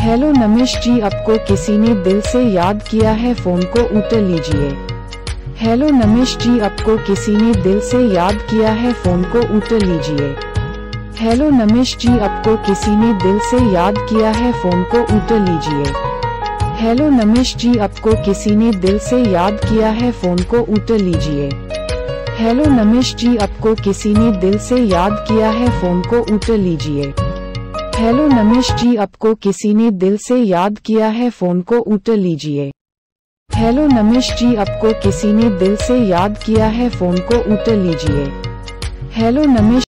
Hello Namish जी, आपको किसी ने दिल से याद किया है, फोन को उठा लीजिए। हेलो नमिश जी, आपको किसी ने दिल से याद किया है, फोन को उठा लीजिए। हेलो नमिश जी, आपको किसी ने दिल से याद किया है, फोन को उठा लीजिए। हेलो नमिश जी, आपको किसी ने दिल से याद किया है, फोन को उठा लीजिए। हेलो नमिश जी, आपको किसी ने दिल से याद किया है, फोन को उठा लीजिए। हेलो नमिश जी, आपको किसी ने दिल से याद किया है, फोन को उठा लीजिए। हेलो नमिश जी, आपको किसी ने दिल से याद किया है, फोन को उठा लीजिए। हेलो नमिश